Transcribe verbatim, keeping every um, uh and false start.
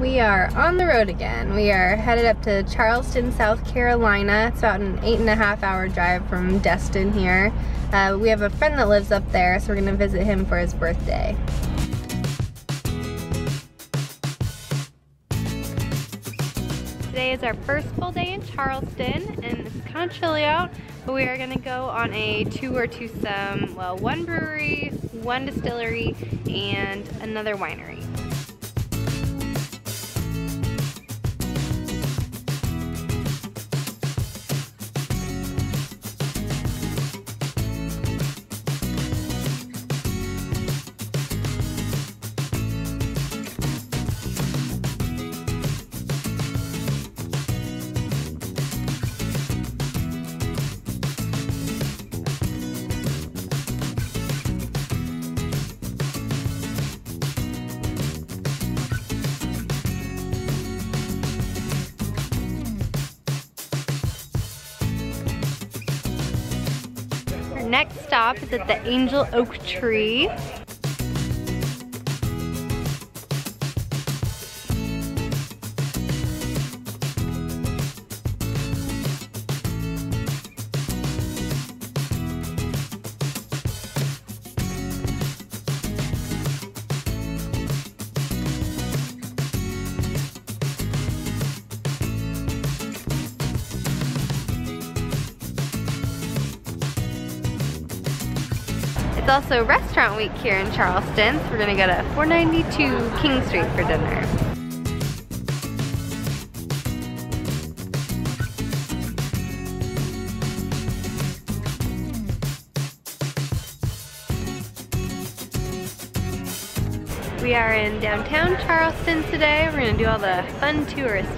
we are on the road again. We are headed up to Charleston, South Carolina. It's about an eight and a half hour drive from Destin here. Uh, we have a friend that lives up there, so we're gonna visit him for his birthday. Today is our first full day in Charleston, and it's kind of chilly out, but we are gonna go on a tour to some, well, one brewery, one distillery, and another winery. Next stop is at the Angel Oak Tree. It's also restaurant week here in Charleston, so we're gonna go to four ninety-two King Street for dinner. We are in downtown Charleston today. We're gonna do all the fun tourist